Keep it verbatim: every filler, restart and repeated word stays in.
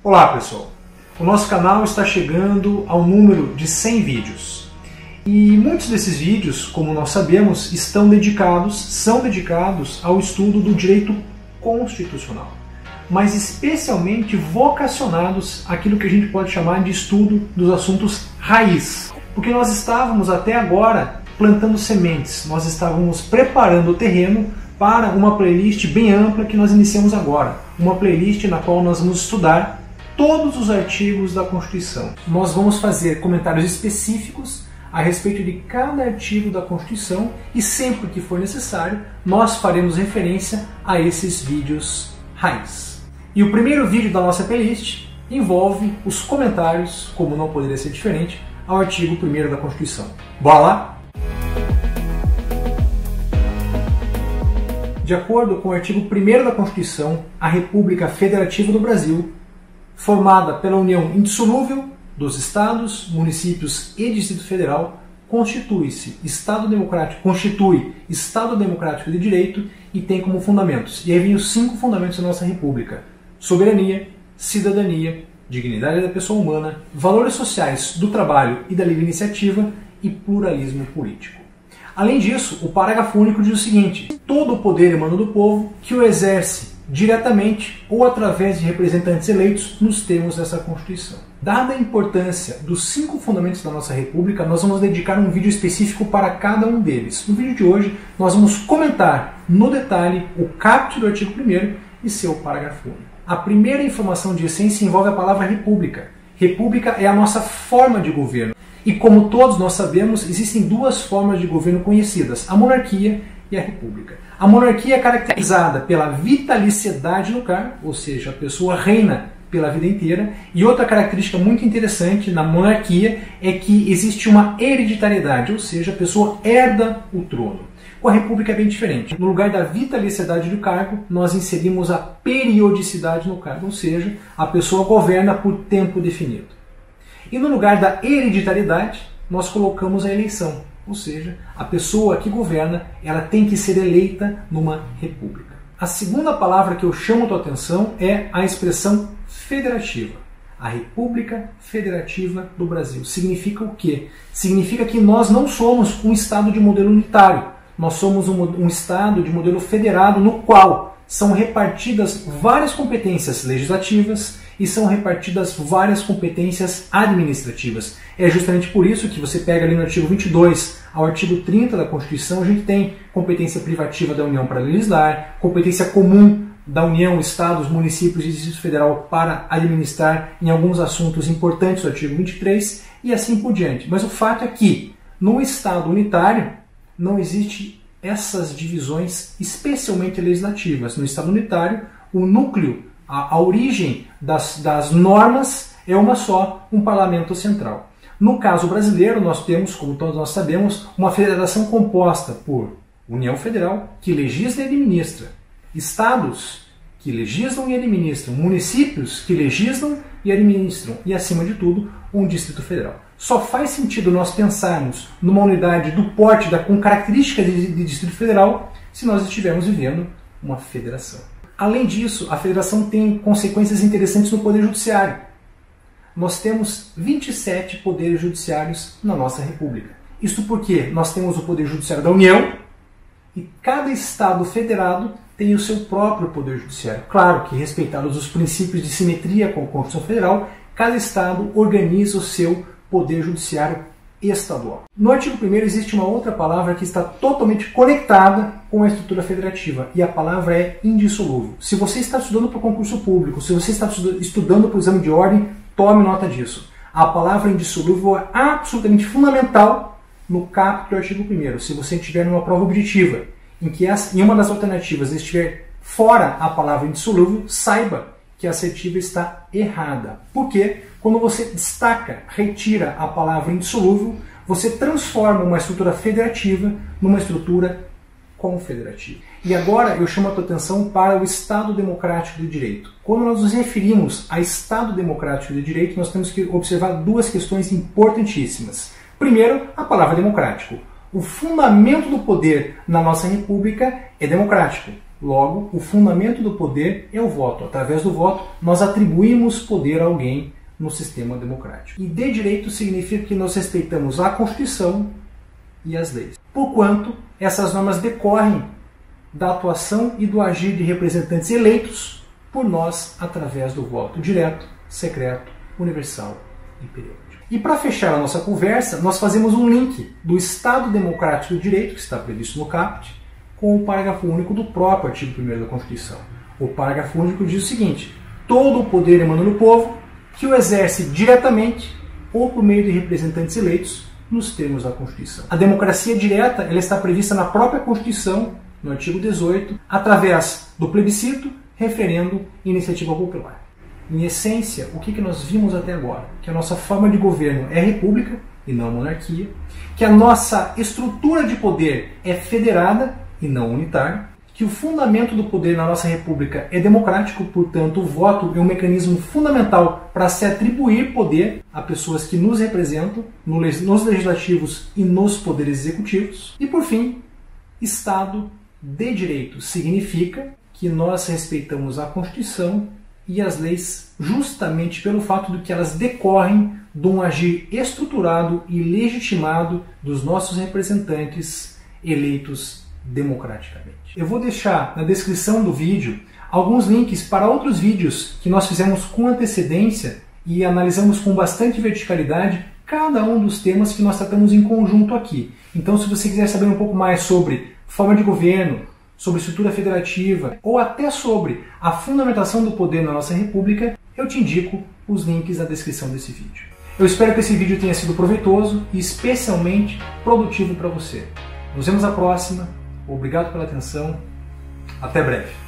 Olá pessoal, o nosso canal está chegando ao número de cem vídeos e muitos desses vídeos, como nós sabemos, estão dedicados, são dedicados ao estudo do direito constitucional, mas especialmente vocacionados àquilo que a gente pode chamar de estudo dos assuntos raiz, porque nós estávamos até agora plantando sementes, nós estávamos preparando o terreno para uma playlist bem ampla que nós iniciamos agora, uma playlist na qual nós vamos estudar todos os artigos da Constituição. Nós vamos fazer comentários específicos a respeito de cada artigo da Constituição e sempre que for necessário, nós faremos referência a esses vídeos raiz. E o primeiro vídeo da nossa playlist envolve os comentários, como não poderia ser diferente, ao artigo primeiro da Constituição. Bora lá? De acordo com o artigo primeiro da Constituição, a República Federativa do Brasil, formada pela união indissolúvel dos estados, municípios e Distrito Federal, constitui-se Estado Democrático, constitui Estado Democrático de Direito e tem como fundamentos. E aí vem os cinco fundamentos da nossa República: soberania, cidadania, dignidade da pessoa humana, valores sociais do trabalho e da livre iniciativa e pluralismo político. Além disso, o parágrafo único diz o seguinte: todo o poder emana do povo, que o exerce diretamente ou através de representantes eleitos nos termos dessa Constituição. Dada a importância dos cinco fundamentos da nossa República, nós vamos dedicar um vídeo específico para cada um deles. No vídeo de hoje, nós vamos comentar no detalhe o caput do artigo primeiro e seu parágrafo único. A primeira informação de essência envolve a palavra república. República é a nossa forma de governo. E como todos nós sabemos, existem duas formas de governo conhecidas: a monarquia e a república. A monarquia é caracterizada pela vitaliciedade no cargo, ou seja, a pessoa reina pela vida inteira, e outra característica muito interessante na monarquia é que existe uma hereditariedade, ou seja, a pessoa herda o trono. Com a república é bem diferente. No lugar da vitaliciedade do cargo, nós inserimos a periodicidade no cargo, ou seja, a pessoa governa por tempo definido. E no lugar da hereditariedade, nós colocamos a eleição, ou seja, a pessoa que governa, ela tem que ser eleita numa república. A segunda palavra que eu chamo a tua atenção é a expressão federativa. A República Federativa do Brasil. Significa o quê? Significa que nós não somos um Estado de modelo unitário. Nós somos um, um Estado de modelo federado no qual são repartidas várias competências legislativas e são repartidas várias competências administrativas. É justamente por isso que você pega ali no artigo vinte e dois ao artigo trinta da Constituição, a gente tem competência privativa da União para legislar, competência comum da União, Estados, municípios e Distrito Federal para administrar em alguns assuntos importantes do artigo vinte e três e assim por diante. Mas o fato é que no Estado unitário não existe essas divisões especialmente legislativas. No Estado unitário, o núcleo, a, a origem das, das normas é uma só, um parlamento central. No caso brasileiro, nós temos, como todos nós sabemos, uma federação composta por União Federal, que legisla e administra, estados, que legislam e administram, municípios, que legislam e administram, e, acima de tudo, um Distrito Federal. Só faz sentido nós pensarmos numa unidade do porte da, com características de, de Distrito Federal se nós estivermos vivendo uma federação. Além disso, a federação tem consequências interessantes no Poder Judiciário. Nós temos vinte e sete poderes judiciários na nossa República. Isso porque nós temos o Poder Judiciário da União e cada Estado federado tem o seu próprio Poder Judiciário. Claro que, respeitados os princípios de simetria com a Constituição Federal, cada Estado organiza o seu Poder Judiciário estadual. No artigo primeiro existe uma outra palavra que está totalmente conectada com a estrutura federativa, e a palavra é indissolúvel. Se você está estudando para o concurso público, se você está estudando para o exame de ordem, tome nota disso. A palavra indissolúvel é absolutamente fundamental no caput do artigo primeiro. Se você estiver numa prova objetiva, em que essa, em uma das alternativas estiver fora a palavra indissolúvel, saiba que a assertiva está errada. Por quê? Quando você destaca, retira a palavra indissolúvel, você transforma uma estrutura federativa numa estrutura confederativa. E agora eu chamo a tua atenção para o Estado Democrático de Direito. Quando nós nos referimos a Estado Democrático de Direito, nós temos que observar duas questões importantíssimas. Primeiro, a palavra democrático. O fundamento do poder na nossa república é democrático. Logo, o fundamento do poder é o voto. Através do voto, nós atribuímos poder a alguém no sistema democrático. E de direito significa que nós respeitamos a Constituição e as leis, porquanto essas normas decorrem da atuação e do agir de representantes eleitos por nós através do voto direto, secreto, universal e periódico. E para fechar a nossa conversa, nós fazemos um link do Estado Democrático do Direito, que está previsto no caput, com o parágrafo único do próprio artigo primeiro da Constituição. O parágrafo único diz o seguinte: todo o poder emana do povo, que o exerce diretamente ou por meio de representantes eleitos nos termos da Constituição. A democracia direta ela está prevista na própria Constituição, no artigo dezoito, através do plebiscito, referendo e iniciativa popular. Em essência, o que nós vimos até agora? Que a nossa forma de governo é república e não monarquia, que a nossa estrutura de poder é federada e não unitária, que o fundamento do poder na nossa república é democrático, portanto o voto é um mecanismo fundamental para se atribuir poder a pessoas que nos representam nos legislativos e nos poderes executivos. E por fim, Estado de Direito significa que nós respeitamos a Constituição e as leis justamente pelo fato de que elas decorrem de um agir estruturado e legitimado dos nossos representantes eleitos democraticamente. Eu vou deixar na descrição do vídeo alguns links para outros vídeos que nós fizemos com antecedência e analisamos com bastante verticalidade cada um dos temas que nós tratamos em conjunto aqui. Então, se você quiser saber um pouco mais sobre forma de governo, sobre estrutura federativa ou até sobre a fundamentação do poder na nossa república, eu te indico os links na descrição desse vídeo. Eu espero que esse vídeo tenha sido proveitoso e especialmente produtivo para você. Nos vemos na próxima. Obrigado pela atenção. Até breve.